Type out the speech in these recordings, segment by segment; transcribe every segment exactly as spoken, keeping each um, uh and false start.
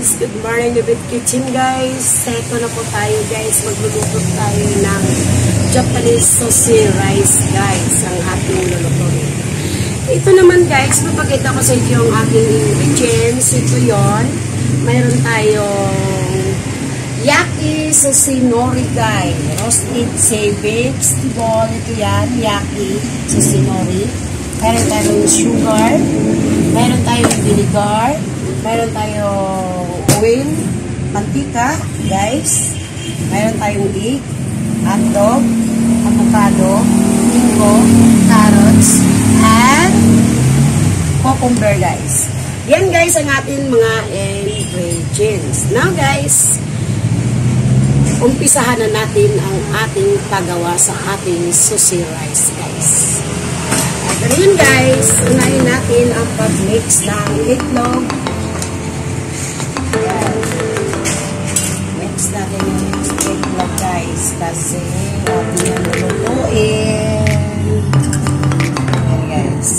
guys! Good morning, Beth Kitchen guys! Seto na po tayo guys. Magluluto tayo ng Japanese sushi rice guys. Ang ating lulutuin. Ito naman guys, mapakita ko sa inyo yung aking ingredients. Ito yon. Mayroon tayong yaki sushi nori guys. Roasted savage vegetable. Ito yan, yaki sushi nori. Mayroon tayong sugar. Mayroon tayong vinegar. Mayroon tayong oil, mantika, guys. Mayroon tayong egg, hotdog, avocado, mango, carrots, and cucumber, guys. Yan, guys, ang ating mga ingredients. Now, guys, umpisahan na natin ang ating paggawa sa ating sushi rice, guys. At yun, guys, unahin natin ang pag-mix ng itlog. Mix natin yung itlog guys kasi natin yung lulutuin. Ayan guys.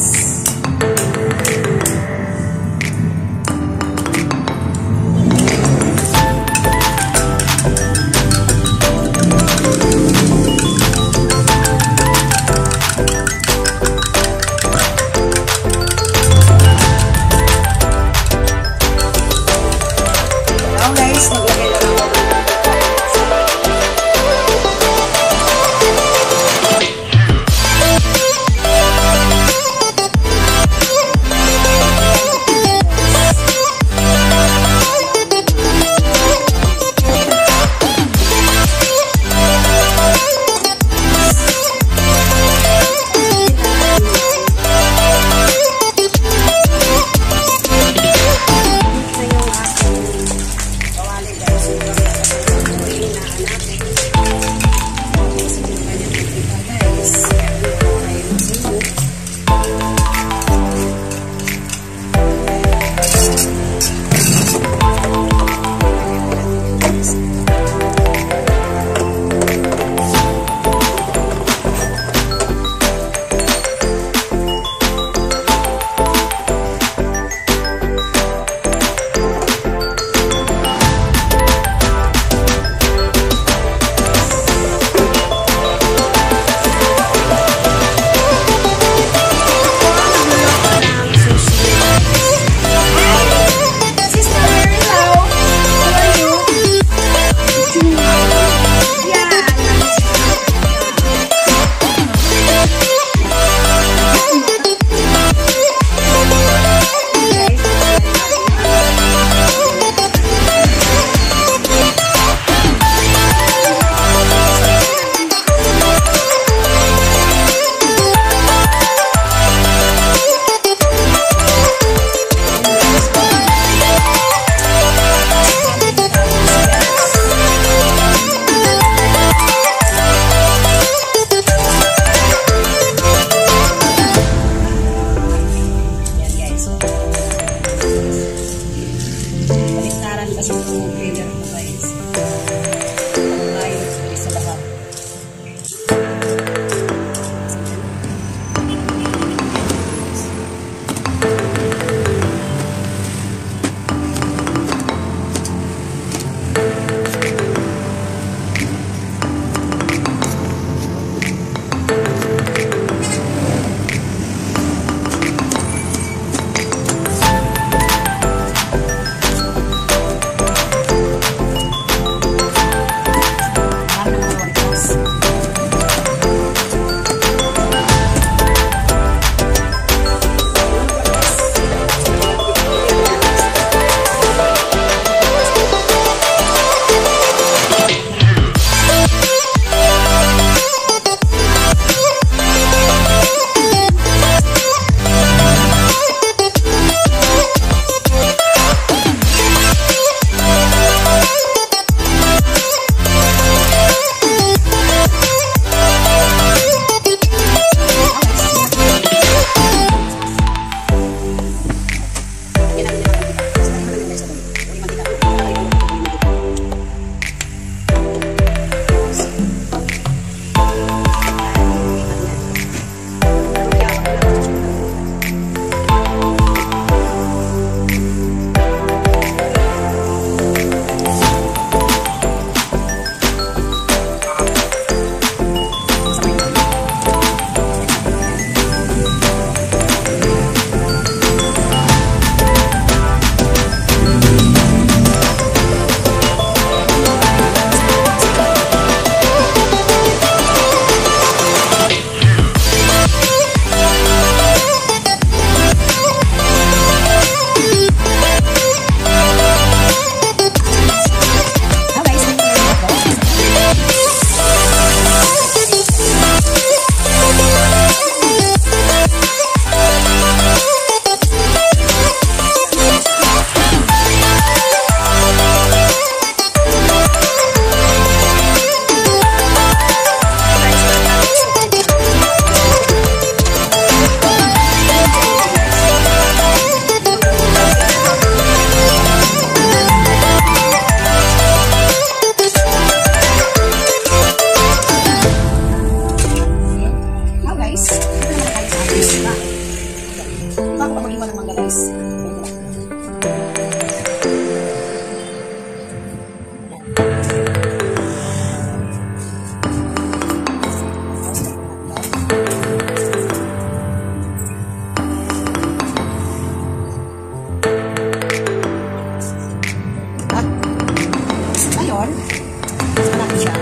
ngayon, sarap siya.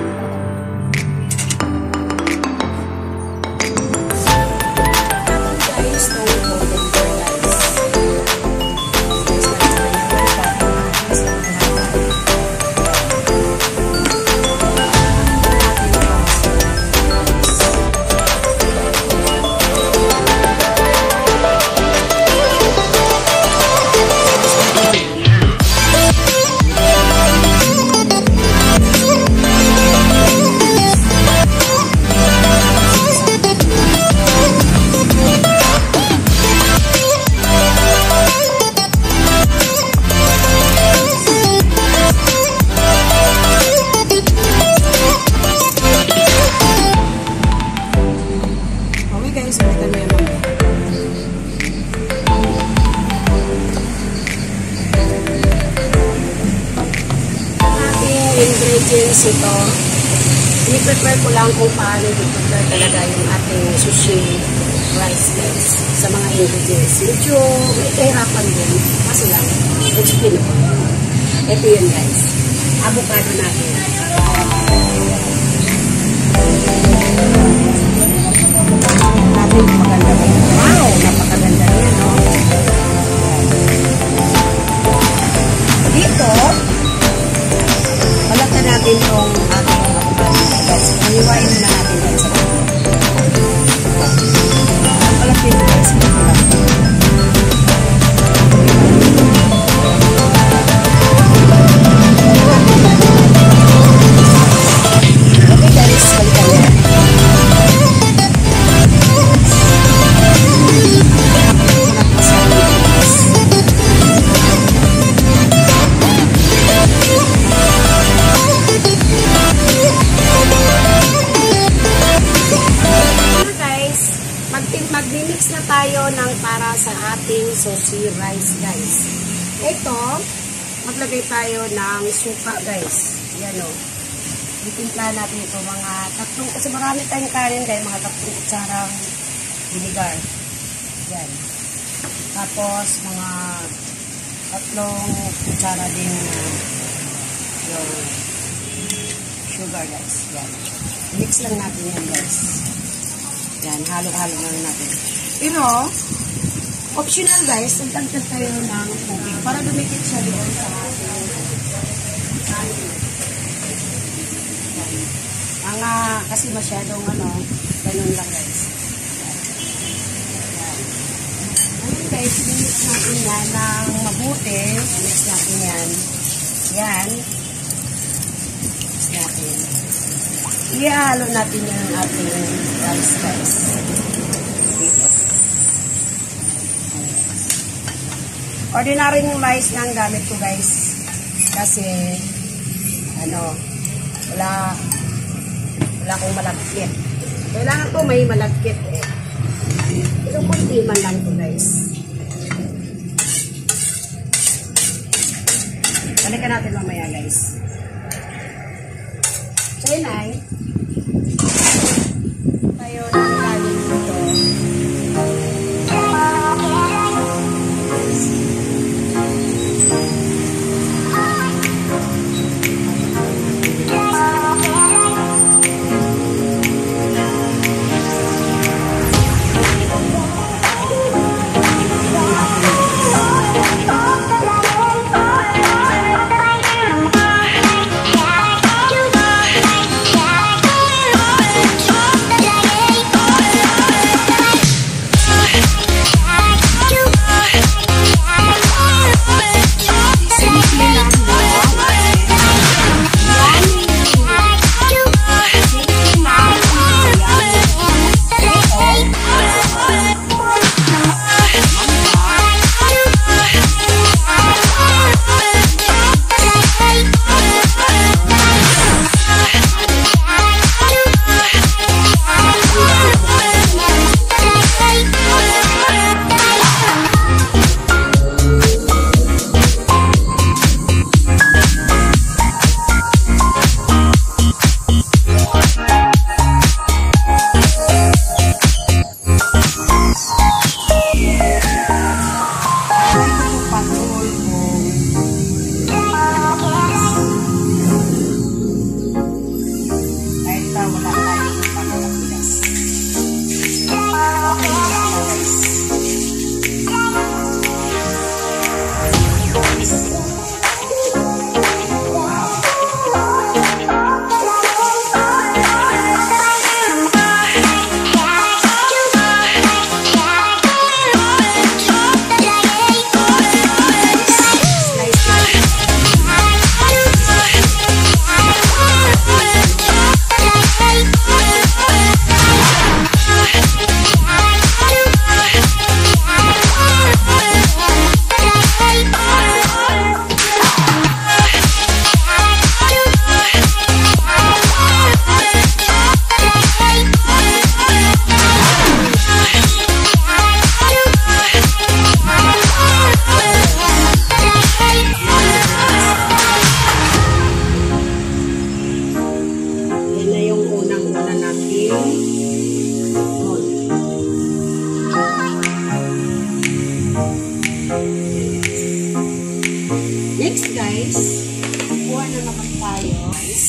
Ingredients ito. I-prepare ko lang kung paano i-prepare talaga yung ating sushi rice guys sa mga ingredients. Medyo may kahirapan din. Kasi lang, explain ko. Ito yun guys. Avocado natin. Natin maganda ba yun? Wow! Napakaganda niya, no? Dito, balatan natin itong ating avocado guys. Paniwain na natin guys sa mga. Balatan guys. Okay guys, balikan niya. Mag-mix na tayo ng para sa ating sushi rice guys. Ito, maglagay tayo ng suka guys. Yan o. Itimpla natin ito mga tatlong, kasi marami tayong kanin guys, mga tatlong kutsarang vinegar. Yan. Tapos mga tatlong kutsara din yung sugar guys. Yan. Mix lang natin yan guys. Yan, halo-halo lang natin. Pero, optional guys, nagtagtag tayo ng tubig para dumikit siya doon sa ating mga, kasi masyadong ano, ganun lang guys. Yan. Yan. Ngayon guys, mix natin yan ng mabuti. Mix natin yan. Yan. Mix natin. Ihalo natin yung ating rice guys. Dito. Ordinary yung rice na ang gamit ko guys. Kasi, ano, wala, wala akong malagkit. Kailangan ko may malagkit eh. Ito kunti man lang ko guys. Balikan natin mamaya guys. So yun ay, tayo ng kanin dito. Next guys, kuha na naman tayo guys.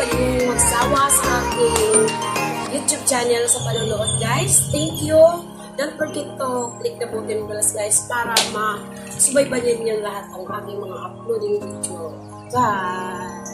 channel sa panonood guys. Thank you. don't forget to click the button bells guys para ma-subaybayan niyo lahat ang aking mga uploading video. Bye!